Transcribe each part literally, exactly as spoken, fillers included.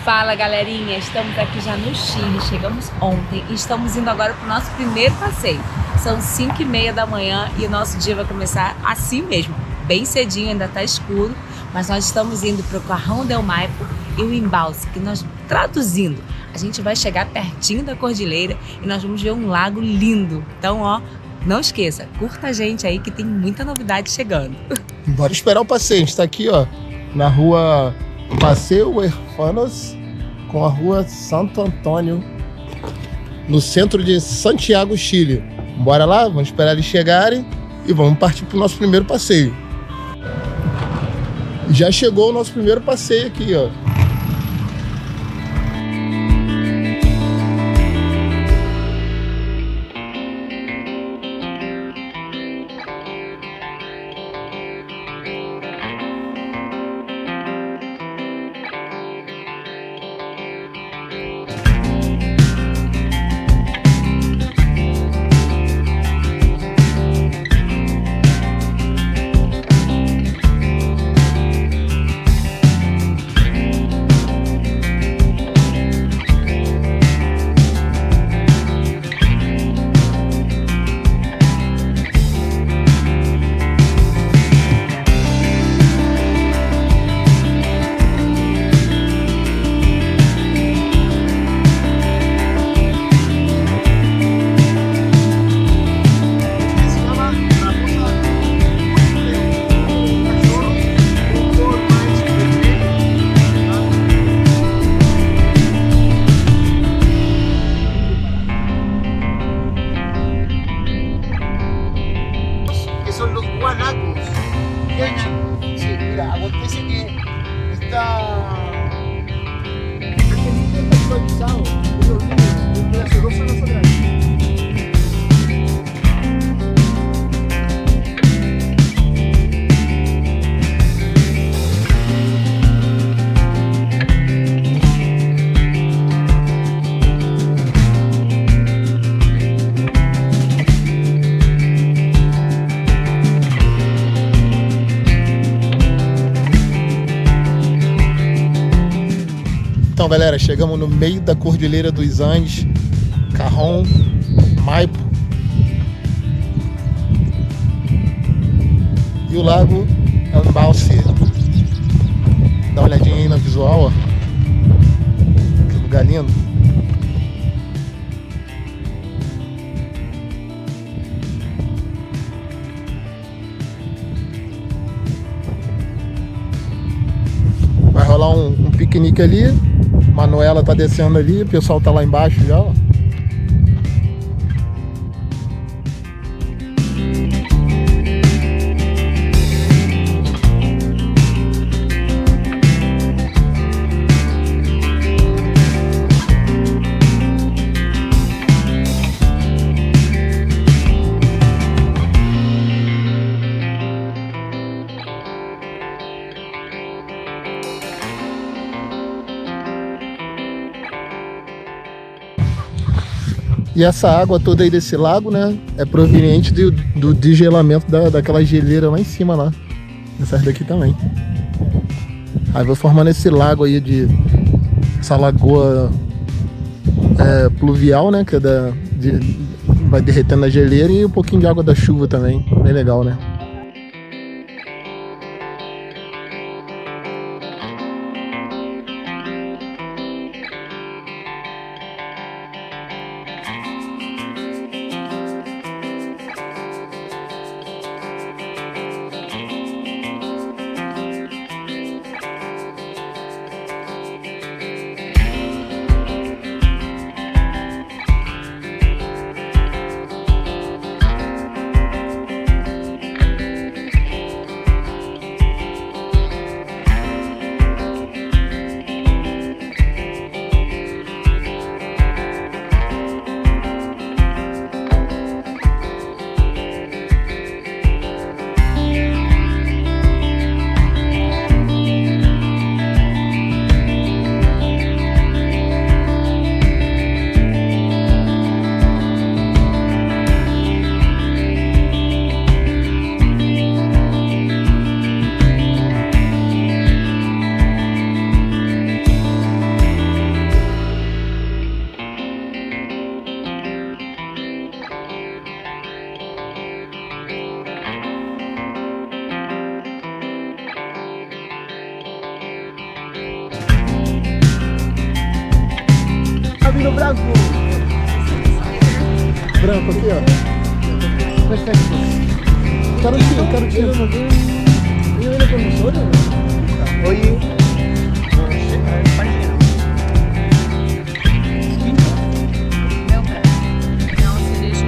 Fala galerinha, estamos aqui já no Chile, chegamos ontem e estamos indo agora para o nosso primeiro passeio. São cinco e meia da manhã e o nosso dia vai começar assim mesmo, bem cedinho, ainda está escuro, mas nós estamos indo para o Cajón del Maipo e o embalse, que nós, traduzindo, a gente vai chegar pertinho da cordilheira e nós vamos ver um lago lindo. Então, ó, não esqueça, curta a gente aí que tem muita novidade chegando. Bora esperar o passeio, a gente está aqui, ó, na rua Passeio Huérfanos com a rua Santo Antônio, no centro de Santiago, Chile. Bora lá, vamos esperar eles chegarem e vamos partir para o nosso primeiro passeio. Já chegou o nosso primeiro passeio aqui, ó. Son los guanacos. Sí, mira, acontece que está este libro está actualizado. Yo lo vi desde hace dos años atrás. Então, galera, chegamos no meio da Cordilheira dos Andes, Cajón Maipo. E o lago é um embalse. Dá uma olhadinha aí no visual, ó. Que lugar lindo. Vai rolar um, um piquenique ali. Manuela tá descendo ali, o pessoal tá lá embaixo já, ó. E essa água toda aí desse lago, né, é proveniente do, do desgelamento da, daquela geleira lá em cima lá. Essas daqui também. Aí vai formando esse lago aí de... Essa lagoa é, pluvial, né, que é da, de, vai derretendo a geleira e um pouquinho de água da chuva também. Bem legal, né? no branco. Branco aqui, ó. Perfecto. Carotinho, carotinho. ¿Ellos vienen con nosotros? Oye. No sé, a ver, parece que no. Não, cereja.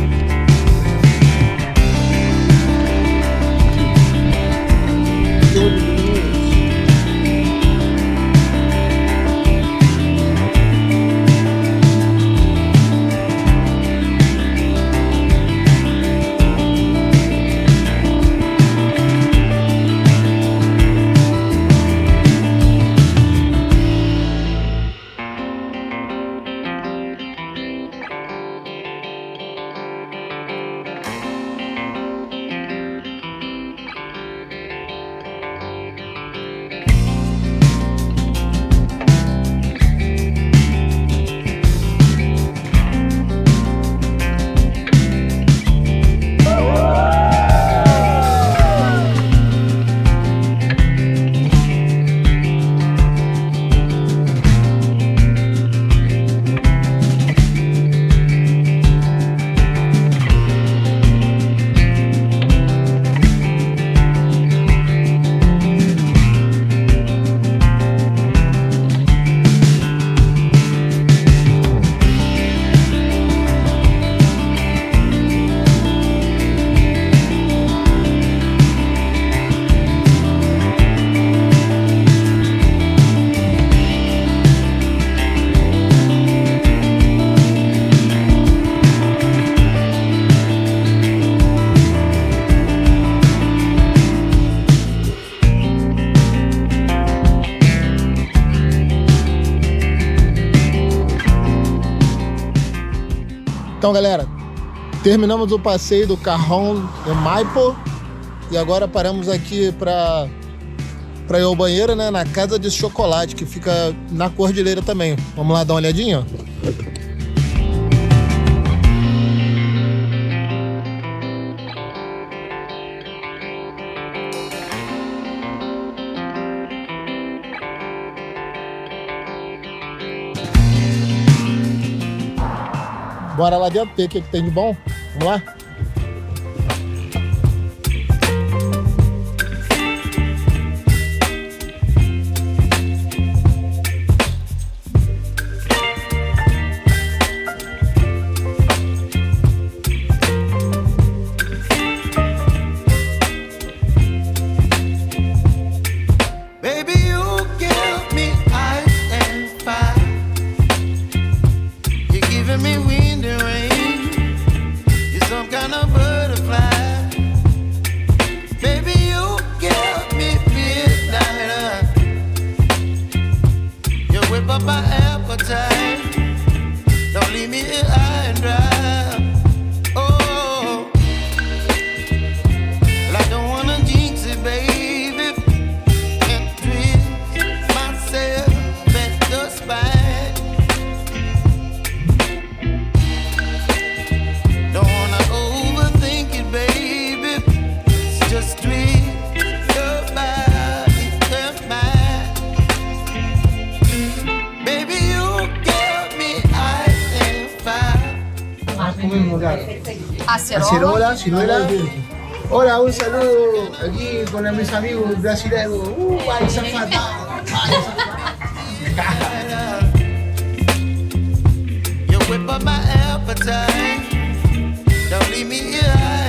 Então, galera, terminamos o passeio do Cajón de Maipo e agora paramos aqui para para ir ao banheiro, né, na Casa de Chocolate, que fica na Cordilheira também. Vamos lá dar uma olhadinha? Bora lá dentro ver o que, que tem de bom. Vamos lá? Acerola, ciruela. Hola, un saludo aquí con mis amigos brasileños. Uh, ay, zafata. You whip up my appetite. Don't leave me here.